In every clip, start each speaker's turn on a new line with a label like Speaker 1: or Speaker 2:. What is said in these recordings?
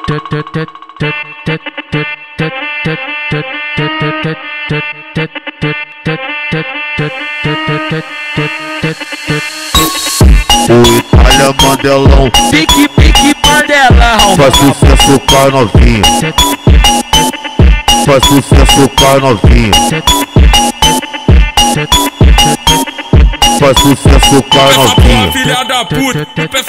Speaker 1: O Itália Mandelão,
Speaker 2: Pique, pique, Mandelão.
Speaker 1: faz sucesso com a novinha, faz sucesso com a novinha, faz sucesso com a novinha.
Speaker 3: Filha da puta,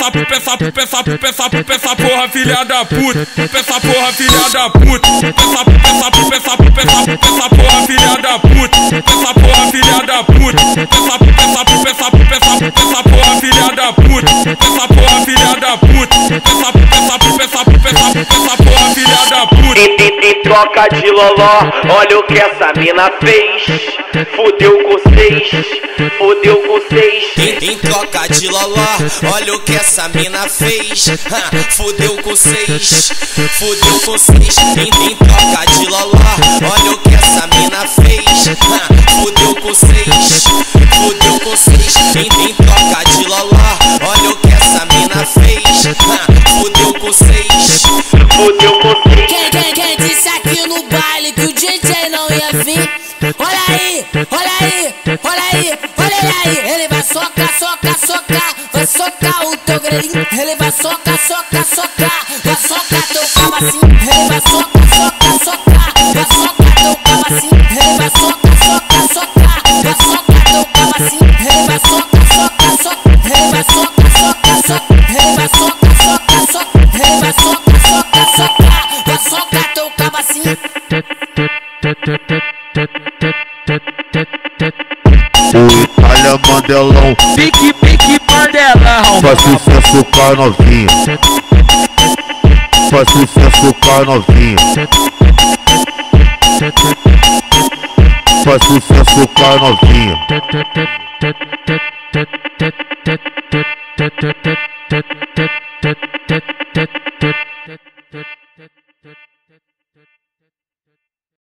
Speaker 3: peça porra, filha da puta, peça porra, filha da puta, peça porra, filha da puta, peça porra, filha da puta, peça porra, filha da puta, peça porra, filha da puta, peça porra, filha da puta.
Speaker 4: Em troca de loló, olha o que essa mina fez. Fudeu com seis, fudeu com seis.
Speaker 5: Em troca de loló, olha o que essa mina fez. Fudeu com seis, fudeu com seis. Em troca de loló, olha o que essa mina fez. Fudeu com seis, fudeu com seis. Em troca de loló, olha o que essa mina fez. Fudeu com seis,
Speaker 4: Fudeu com seis.
Speaker 6: Quem disse aqui no baile que o DJ não ia vir? Olha aí, olha aí, olha aí, olha ele aí. Ele vai socar, socar, socar, vai socar o teu grelhinho. Ele vai socar, socar, socar, vai socar teu camacinho. Ele vai socar, socar, socar, vai socar teu camacinho. Ele vai socar, socar, socar, vai socar teu camacinho. Ele vai socar, socar, socar, ele vai socar, socar, socar, ele vai socar, socar, socar, ele vai socar, socar, socar, vai socar teu camacinho.
Speaker 1: O Itália Mandelão,
Speaker 2: Pique, pique, Mandelão.
Speaker 1: faz sucesso com a novinha, faz sucesso com a novinha, faz sucesso com a novinha.